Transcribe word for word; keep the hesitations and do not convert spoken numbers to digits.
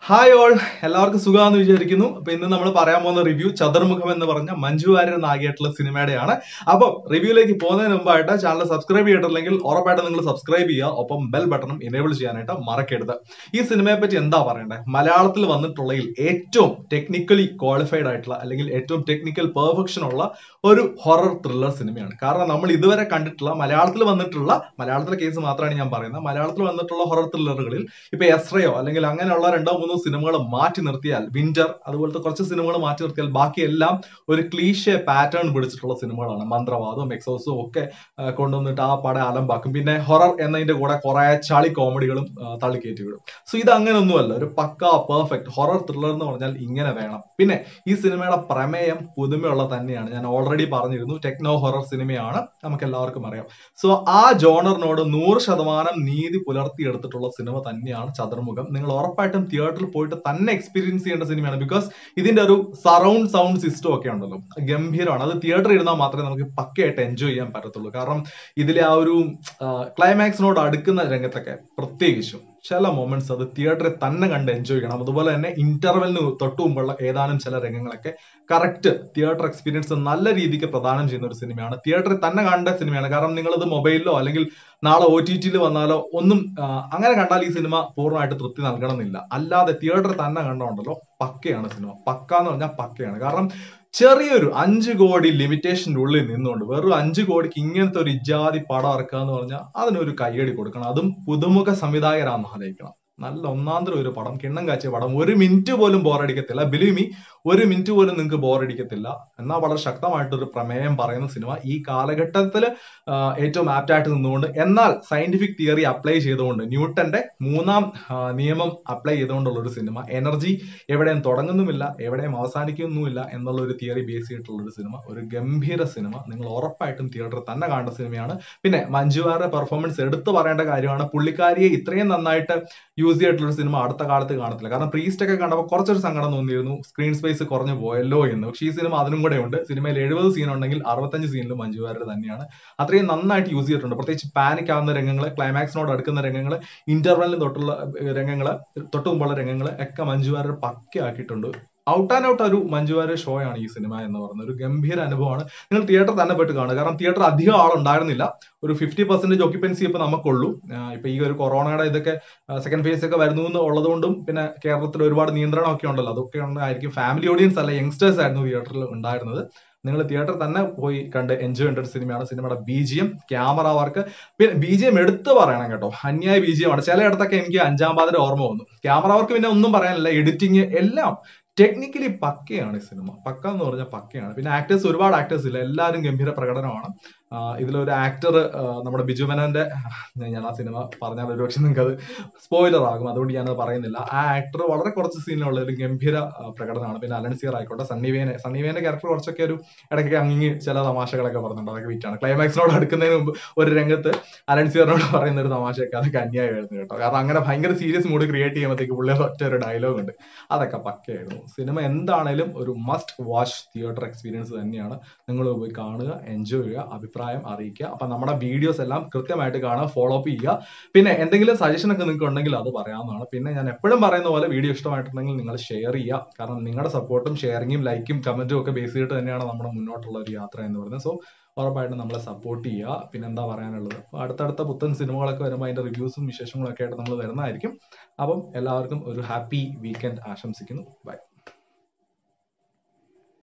Hi all, എല്ലാവർക്കും സുഖമാണെന്ന് വിചാരിക്കുന്നു. അപ്പൊ ഇന്ന് നമ്മൾ പറയാൻ പോകുന്ന റിവ്യൂ ചതുർമുഖം എന്ന് പറഞ്ഞ മഞ്ജു വാര്യർ നായകയായിട്ടുള്ള സിനിമയുടെയാണ്. അപ്പോൾ റിവ്യൂയിലേക്ക് പോകുന്നതിന് മുമ്പായിട്ട് ചാനൽ സബ്സ്ക്രൈബ് ചെയ്തിട്ടില്ലെങ്കിൽ ഉറപ്പായിട്ടും നിങ്ങൾ സബ്സ്ക്രൈബ് ചെയ്യുക, ഒപ്പം ബെൽ ബട്ടണും എനേബിൾ ചെയ്യാനായിട്ട് മറക്കരുത്. ഈ സിനിമയെ പറ്റി എന്താ പറയണ്ടേ? മലയാളത്തിൽ വന്നിട്ടുള്ളതിൽ ഏറ്റവും ടെക്നിക്കലി ക്വാളിഫൈഡ് ആയിട്ടുള്ള അല്ലെങ്കിൽ ഏറ്റവും ടെക്നിക്കൽ പെർഫെക്ഷൻ ഉള്ള ഒരു ഹൊറർ ത്രില്ലർ സിനിമയാണ്. കാരണം നമ്മൾ ഇതുവരെ കണ്ടിട്ടുള്ള മലയാളത്തിൽ വന്നിട്ടുള്ള മലയാളത്തിലെ കേസ് മാത്രമാണ് ഞാൻ പറയുന്നത്. മലയാളത്തിൽ വന്നിട്ടുള്ള ഹൊറർ ത്രില്ലറുകളിൽ ഇപ്പൊ എസ്രയോ അല്ലെങ്കിൽ അങ്ങനെയുള്ള രണ്ടോ മൂന്നോ സിനിമകൾ മാറ്റി നിർത്തിയാൽ, വിന്റർ അതുപോലത്തെ കുറച്ച് സിനിമകൾ മാറ്റി നിർത്തിയാൽ ബാക്കിയെല്ലാം ഒരു ക്ലീഷേ പാറ്റേൺ പിടിച്ചിട്ടുള്ള സിനിമകളാണ്. മന്ത്രവാദവും എക്സോസും ഒക്കെ കൊണ്ടുവന്നിട്ട് ആ പടം അലമ്പാക്കും. പിന്നെ ഹൊറർ എന്നതിന്റെ കൂടെ കുറെ ചളി കോമഡികളും തള്ളിക്കയറ്റി വിടും. സോ ഇത് അങ്ങനെയൊന്നുമല്ല, ഒരു പക്കാ പെർഫെക്റ്റ് ഹൊറർ ത്രില്ലർ എന്ന് പറഞ്ഞാൽ ഇങ്ങനെ വേണം. പിന്നെ ഈ സിനിമയുടെ പ്രമേയം പുതുമയുള്ള തന്നെയാണ്. ഞാൻ ഓൾറെഡി പറഞ്ഞിരുന്നു, ടെക്നോ ഹൊറർ സിനിമയാണ്, നമുക്ക് എല്ലാവർക്കും അറിയാം. സോ ആ ജോണറിനോട് നൂറ് ശതമാനം നീതി പുലർത്തിയെടുത്തിട്ടുള്ള സിനിമ തന്നെയാണ് ചതുർമുഖം. നിങ്ങൾ ഉറപ്പായിട്ടും തിയേറ്ററിൽ പോയിട്ട് തന്നെ എക്സ്പീരിയൻസ് ചെയ്യേണ്ട സിനിമയാണ്. ബിക്കോസ് ഇതിന്റെ ഒരു സറൗണ്ട് സൗണ്ട് സിസ്റ്റം ഒക്കെ ഉണ്ടല്ലോ, ഗംഭീരമാണ്. അത് തിയേറ്ററിൽ ഇരുന്നാൽ മാത്രമേ നമുക്ക് പക്കയായിട്ട് എൻജോയ് ചെയ്യാൻ പറ്റത്തുള്ളൂ. കാരണം ഇതിലെ ആ ഒരു ക്ലൈമാക്സിനോട് അടുക്കുന്ന രംഗത്തൊക്കെ പ്രത്യേകിച്ചും ചില മൊമെന്റ്സ് അത് തിയേറ്ററിൽ തന്നെ കണ്ട് എൻജോയ് ചെയ്യണം. അതുപോലെ തന്നെ ഇന്റർവെലിന് തൊട്ടു മുമ്പുള്ള ഏതാനും ചില രംഗങ്ങളൊക്കെ കറക്റ്റ് തിയേറ്റർ എക്സ്പീരിയൻസ് നല്ല രീതിക്ക് പ്രദാനം ചെയ്യുന്ന ഒരു സിനിമയാണ്. തിയേറ്ററിൽ തന്നെ കണ്ട സിനിമയാണ്. കാരണം നിങ്ങളത് മൊബൈലിലോ അല്ലെങ്കിൽ നാളെ ഒ ടി ടിയിൽ വന്നാലോ ഒന്നും അങ്ങനെ കണ്ടാൽ ഈ സിനിമ പൂർണ്ണമായിട്ട് തൃപ്തി നൽകണമെന്നില്ല. അല്ലാതെ തിയേറ്ററിൽ തന്നെ കണ്ടോണ്ടല്ലോ പക്കയാണ് സിനിമ. പക്ക എന്ന് പറഞ്ഞാൽ പക്കയാണ്. കാരണം ചെറിയൊരു അഞ്ചു കോടി ലിമിറ്റേഷൻ്റെ ഉള്ളിൽ നിന്നുകൊണ്ട് വെറും അഞ്ചു കോടിക്ക് ഇങ്ങനത്തെ ഒരു ഇജാതി പടം ഇറക്കുക എന്ന് പറഞ്ഞാൽ അതിനൊരു കയ്യടി കൊടുക്കണം. അതും പുതുമുഖ സംവിധായകരാണെന്ന് ആലോചിക്കണം. നല്ല ഒന്നാന്തരം ഒരു പടം, കിണ്ണം കാച്ചിയ പടം. ഒരു മിനിറ്റ് പോലും ബോറടിക്കത്തില്ല. ബിലീവ് മീ, ഒരു മിനിറ്റ് പോലും നിങ്ങൾക്ക് ബോറടിക്കത്തില്ല. എന്നാൽ വളരെ ശക്തമായിട്ടൊരു പ്രമേയം പറയുന്ന സിനിമ, ഈ കാലഘട്ടത്തിൽ ഏറ്റവും ആപ്റ്റായിട്ട് നിന്നുകൊണ്ട് എന്നാൽ സയന്റിഫിക് തിയറി അപ്ലൈ ചെയ്തുകൊണ്ട്, ന്യൂട്ടന്റെ മൂന്നാം നിയമം അപ്ലൈ ചെയ്തുകൊണ്ടുള്ള ഒരു സിനിമ. എനർജി എവിടെയും തുടങ്ങുന്നുമില്ല, എവിടെയും അവസാനിക്കുന്നുമില്ല എന്നുള്ള ഒരു തിയറി ബേസ് ചെയ്തിട്ടുള്ള ഒരു സിനിമ. ഒരു ഗംഭീര സിനിമ. നിങ്ങൾ ഉറപ്പായിട്ടും തിയേറ്ററിൽ തന്നെ കാണേണ്ട സിനിമയാണ്. പിന്നെ മഞ്ജു വാര്യരുടെ പെർഫോമൻസ് എടുത്തു പറയേണ്ട കാര്യമാണ്. പുള്ളിക്കാരിയെ ഇത്രയും നന്നായിട്ട് യൂസ് ചെയ്തിട്ടുള്ള ഒരു സിനിമ അടുത്ത കാലത്ത് കാണത്തില്ല. കാരണം പ്രീസ്റ്റ് ഒക്കെ കണ്ടപ്പോൾ കുറച്ചൊരു സങ്കടം തോന്നിയിരുന്നു, സ്ക്രീൻ സ്പേസ് കുറഞ്ഞു പോയല്ലോ എന്ന്. പക്ഷേ ഈ സിനിമ അതിനും കൂടെ ഉണ്ട്. സിനിമയിൽ എഴുപത് സീൻ ഉണ്ടെങ്കിൽ അറുപത്തഞ്ച് സീനിലും മഞ്ജു വാര്യർ തന്നെയാണ്. അത്രയും നന്നായിട്ട് യൂസ് ചെയ്തിട്ടുണ്ട്. പ്രത്യേകിച്ച് പാനിക് ആവുന്ന രംഗങ്ങൾ, ക്ലൈമാക്സിനോട് അടുക്കുന്ന രംഗങ്ങൾ, ഇന്റർവെല്ലിന് തൊട്ടുള്ള രംഗങ്ങൾ, തൊട്ടു മുമ്പുള്ള രംഗങ്ങൾ ഒക്കെ മഞ്ജു വാര്യർ പക്കയാക്കിയിട്ടുണ്ട്. ഔട്ട് ആൻഡ് ഔട്ട് ഒരു മഞ്ജു വാര്യർ ഷോ ആണ് ഈ സിനിമ എന്ന് പറയുന്നത്. ഒരു ഗംഭീര അനുഭവമാണ്. നിങ്ങൾ തിയേറ്റർ തന്നെ പോയിട്ട് കാണുക. കാരണം തിയേറ്റർ അധികം ആളുണ്ടായിരുന്നില്ല. ഒരു ഫിഫ്റ്റി പെർസെന്റേജ് ഓക്യുപ്പൻസി ഇപ്പൊ നമുക്കുള്ളൂ. ഇപ്പൊ ഈ ഒരു കൊറോണയുടെ ഇതൊക്കെ സെക്കൻഡ് ഫേസ് ഒക്കെ വരുന്നു എന്ന് ഉള്ളതുകൊണ്ടും പിന്നെ കേരളത്തിൽ ഒരുപാട് നിയന്ത്രണം ഒക്കെ ഉണ്ടല്ലോ, അതൊക്കെ ഉണ്ടായിരിക്കും. ഫാമിലി ഓഡിയൻസ് അല്ല, യങ്സ്റ്റേഴ്സ് ആയിരുന്നു തിയേറ്ററിൽ ഉണ്ടായിരുന്നത്. നിങ്ങൾ തിയേറ്ററിൽ തന്നെ പോയി കണ്ട് എൻജോയ് ചെയ്യേണ്ട ഒരു സിനിമയാണ്. സിനിമയുടെ B G M, camera work, പിന്നെ ബി ജി എം എടുത്ത് പറയണം കേട്ടോ, അന്യായ ബി ജി എം ആണ്. ചിലയിടത്തൊക്കെ എനിക്ക് അഞ്ചാം പാതിര ഓർമ്മ വന്നു. ക്യാമറ വർക്ക് പിന്നെ ഒന്നും പറയാനില്ല, എഡിറ്റിങ് എല്ലാം ടെക്നിക്കലി പക്കയാണ് ഈ സിനിമ. പക്ക എന്ന് പറഞ്ഞാൽ പക്കയാണ്. പിന്നെ ആക്ടേഴ്സ്, ഒരുപാട് ആക്ടേഴ്സ് ഇല്ല, എല്ലാവരും ഗംഭീര പ്രകടനമാണ്. ഇതിലൊരു ആക്ടർ, നമ്മുടെ ബിജു മേനോന്റെ, ഞാൻ ആ സിനിമ പറഞ്ഞാൽ ഒരുപക്ഷെ നിങ്ങൾക്ക് അത് സ്പോയിലർ ആകും, അതുകൊണ്ട് ഞാനത് പറയുന്നില്ല. ആ ആക്ടർ വളരെ കുറച്ച് സീനിലുള്ള ഒരു ഗംഭീര പ്രകടനമാണ്. പിന്നെ അലൻസിയർ ആയിക്കോട്ടെ, സണ്ണിവേനെ സണ്ണിവേന്റെ ക്യാരക്ടർ കുറച്ചൊക്കെ ഒരു ഇടയ്ക്കൊക്കെ അങ്ങ് ചില തമാശകളൊക്കെ പറഞ്ഞിട്ടുണ്ട്. അതൊക്കെ വിറ്റാണ്. ക്ലൈമാക്സിനോട് അടുക്കുന്നതിന് മുമ്പ് ഒരു രംഗത്ത് അലൻസിയറിനോട് പറയുന്ന ഒരു തമാശയൊക്കെ അതൊക്കെ അന്യായമായിരുന്നു കേട്ടോ. കാരണം അങ്ങനെ ഭയങ്കര സീരിയസ് മൂഡ് ക്രിയേറ്റ് ചെയ്യുമ്പോഴത്തേക്ക് പുള്ളിയുടെ ഒറ്റ ഒരു ഡയലോഗ് ഉണ്ട്, അതൊക്കെ പക്കയായിരുന്നു. സിനിമ എന്താണേലും ഒരു മസ്റ്റ് വാച്ച് തിയേറ്റർ എക്സ്പീരിയൻസ് തന്നെയാണ്. നിങ്ങൾ പോയി കാണുക, എൻജോയ് ചെയ്യുക, അഭിപ്രായം അറിയിക്കുക. അപ്പൊ നമ്മുടെ വീഡിയോസ് എല്ലാം കൃത്യമായിട്ട് കാണുക, ഫോളോ അപ്പ് ചെയ്യുക. പിന്നെ എന്തെങ്കിലും സജഷൻ ഒക്കെ നിങ്ങൾക്ക് ഉണ്ടെങ്കിൽ അത് പറയാവുന്നതാണ്. പിന്നെ ഞാൻ എപ്പോഴും പറയുന്ന പോലെ വീഡിയോ ഇഷ്ടമായിട്ടുണ്ടെങ്കിൽ നിങ്ങൾ ഷെയർ ചെയ്യുക. കാരണം നിങ്ങളുടെ സപ്പോർട്ടും ഷെയറിങ്ങും ലൈക്കും കമന്റും ഒക്കെ ബേസ് ചെയ്തിട്ട് തന്നെയാണ് നമ്മുടെ മുന്നോട്ടുള്ള ഒരു യാത്ര എന്ന് പറയുന്നത്. സോ ഉറപ്പായിട്ടും നമ്മളെ സപ്പോർട്ട് ചെയ്യുക. പിന്നെ എന്താ പറയാനുള്ളത്, അടുത്തടുത്ത പുത്തൻ സിനിമകളൊക്കെ വരുമ്പോൾ അതിന്റെ റിവ്യൂസും വിശേഷങ്ങളൊക്കെ ആയിട്ട് നമ്മൾ വരുന്നതായിരിക്കും. അപ്പം എല്ലാവർക്കും ഒരു ഹാപ്പി വീക്കെൻഡ് ആശംസിക്കുന്നു. ബൈ.